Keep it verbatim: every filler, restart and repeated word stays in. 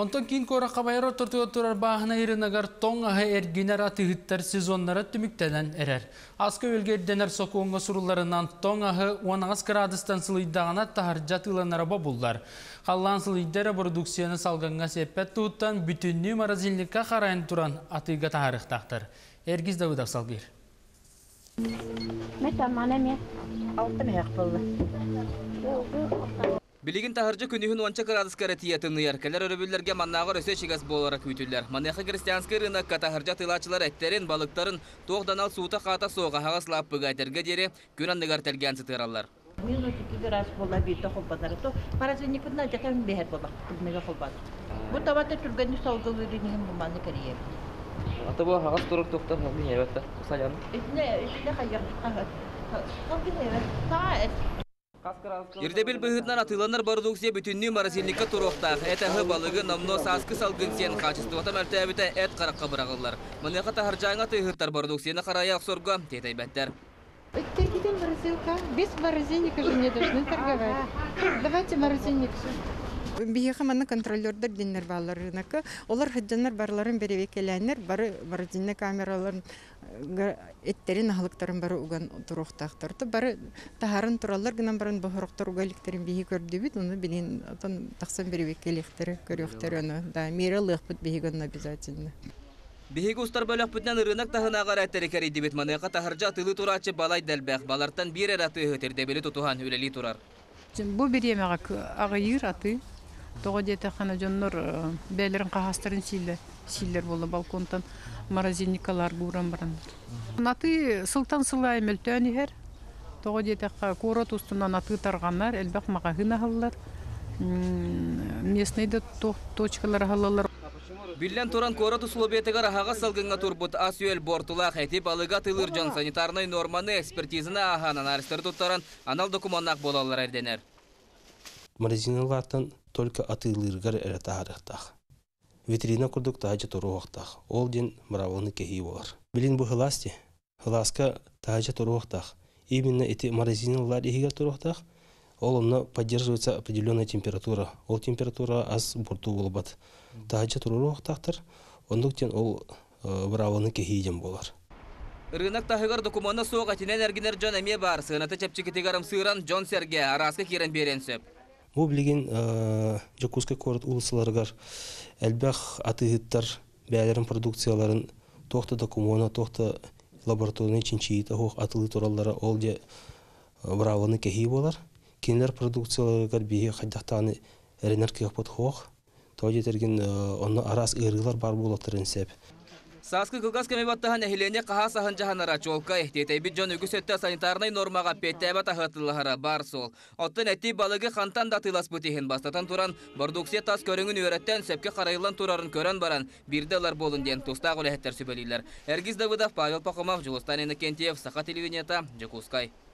Онтон кин кора қабайыр отырты отырар бағына ерінагар тоң ағы әргенер атығыттар сезоннары түміктенен әрер. Асқы өлгерденер соқуынға сұруларынан тоң ағы он ағыз градустан сылыйдағына тахар жатыланара бабулдар. Қаллан сылыйдары продукцияны салғанға сеппет тұғыттан бүтінні маразилікқа қарайын тұран атыға тахарықтақтыр. Әргіз дауыдақ салғыр. Билигин тахаржы күнүхүн онча градус каратиятыны яркалар өрөбүллерге маннагы өсө чигас болара күйтүллер. Маннахы христианский рынокка тахаржа тылачылар эттерин, балыктарын тоғданал суута ката соога хагас лаппыга айтерге дере күн андыгар телген сытыраллар. Минус iki градус бола бийте холбадар. То паразитник на жакан бехер бола. Күнмеге холбат. Бу табатта турган салгылы динин буманы карьер. Ата бу хагас турук токтор хабин эбетте. Саян. Итне, итне хаяр. Хабин эбет. Та Ирдебил быһытнан атыланар продукция бүтүннүү маразилникке туруктак. Этахы балыгы намно саскы салгын сен качествота мәртәбите эт каракка бырагылар. Мыныка тахаржаңа тыйгыттар продукцияны карая аксорга тетайбәттер. Тергиден морозилка. Без морозильника же не должны торговать. Давайте морозильник. Бияха мана контролердер диннер балар рынокка. Олар хаджаннар барларын беребекеләнер, бары морозильник камераларын эттерин ахлыктарын бары уган туруктактар. Бары тахарын тураллар гынан барын бохороктор угаликтерин бии көрдү бит, уну билин атан таксан беребекелектер көрөктөр аны. Да миралык бит бигон обязательно. Биһиги устар бөлөк бүтнен рынок тахынагар әттери кәриди бит маныка тахаржа тылы турачы балай дәлбәк. Балартан бир әраты хөтердебели тутухан үлели турар. Бу биремага агыйыр аты. Тоғы дете қана жоннор бәлерін қағастарын силер, силер болды балконтан морозильникалар бұран барандар. Наты сылтан сылай мөлтөн ехер. Тоғы дете корот устунан аты тарғанар, әлбәқ мағағын ағылар. Местныйды точкалар ағылар. Биллен туран корот условиятыгар ағаға салгынға турбут асуел бортулақ әтіп алыға тылыр жон санитарный норманы экспертизына ағанан арыстыр туттаран анал документнақ болалар әрденер. Морозиналартан только атылыргар эретахарыктах. Витрина курдук таажа туруктах. Ол ден бравоны кеги болар. Билин бу хыласти. Хыласка таажа туруктах. Именно эти морозиналар ихига туруктах. Ол онна поддерживается определенная температура. Ол температура аз борту болбат. Таажа туруктахтар. Ондуктен ол бравоны кеги ден болар. Рынок тахыгар документна соға тинен әргінер жон әме бар. Сыгынаты чепчикетигарым сыран Джон Серге араска кирен берен сөп. Бу билген Жакускай корот улысыларгар әлбәх атыгыттар бәлерин продукцияларын тохта докумона, тохта лабораторный чинчиита хох атылы тураллары ол де браваны кеги болар. Кинлер продукцияларгар бии хаддактаны эренер кехпот хох. Тоди терген онны арас ыргылар бар болаттырын сеп. Саскы кылгас кемебаттахан эхилене каха сахан жаханара чолка эхтетей бит жон үгүсөттө санитарный нормага петтебат ахытыллахара бар сол. Оттын эти балыгы хантан да тылас бутихин бастатан туран продукция тас көрүңүн үйрөттен сөпке карайылан турарын көрөн баран бирделар болун ден туста гулехеттер сүбөлүйлөр. Эргиз Давыдов, Павел Пахомов, Жулустан Иннокентьев, Саха телевидениета, Жакускай.